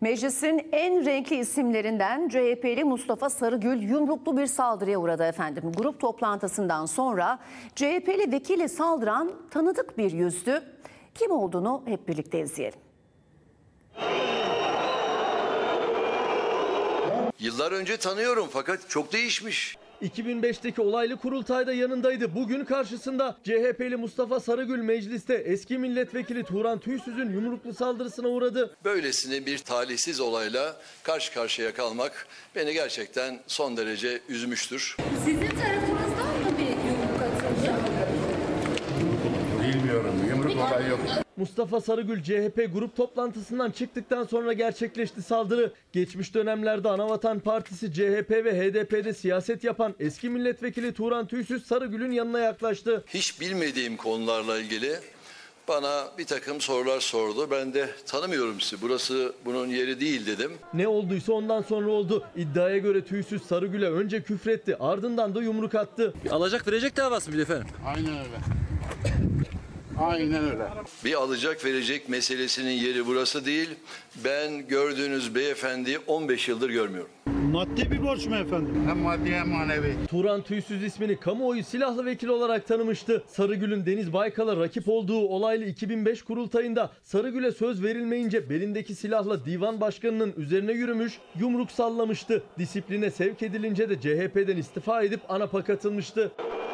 Meclisin en renkli isimlerinden CHP'li Mustafa Sarıgül yumruklu bir saldırıya uğradı efendim. Grup toplantısından sonra CHP'li vekili saldıran tanıdık bir yüzdü. Kim olduğunu hep birlikte izleyelim. Yıllar önce tanıyorum fakat çok değişmiş. 2005'teki olaylı kurultayda yanındaydı. Bugün karşısında CHP'li Mustafa Sarıgül mecliste eski milletvekili Turan Tüysüz'ün yumruklu saldırısına uğradı. Böylesine bir talihsiz olayla karşı karşıya kalmak beni gerçekten son derece üzmüştür. Sizin tarafınızdan mı bir yumruk atıldı? Bilmiyorum, yumruk olayı yok. Mustafa Sarıgül CHP grup toplantısından çıktıktan sonra gerçekleşti saldırı. Geçmiş dönemlerde Anavatan Partisi, CHP ve HDP'de siyaset yapan eski milletvekili Turan Tüysüz Sarıgül'ün yanına yaklaştı. Hiç bilmediğim konularla ilgili bana bir takım sorular sordu. Ben de tanımıyorum sizi, burası bunun yeri değil dedim. Ne olduysa ondan sonra oldu. İddiaya göre Tüysüz Sarıgül'e önce küfretti, ardından da yumruk attı. Alacak verecek davası bir efendim. Aynen öyle. Aynen öyle. Bir alacak verecek meselesinin yeri burası değil. Ben gördüğünüz beyefendiyi 15 yıldır görmüyorum. Maddi bir borç mu efendim? Hem maddi hem manevi. Turan Tüysüz ismini kamuoyu silahlı vekil olarak tanımıştı. Sarıgül'ün Deniz Baykal'a rakip olduğu olaylı 2005 kurultayında Sarıgül'e söz verilmeyince belindeki silahla divan başkanının üzerine yürümüş, yumruk sallamıştı. Disipline sevk edilince de CHP'den istifa edip ANAP'a katılmıştı.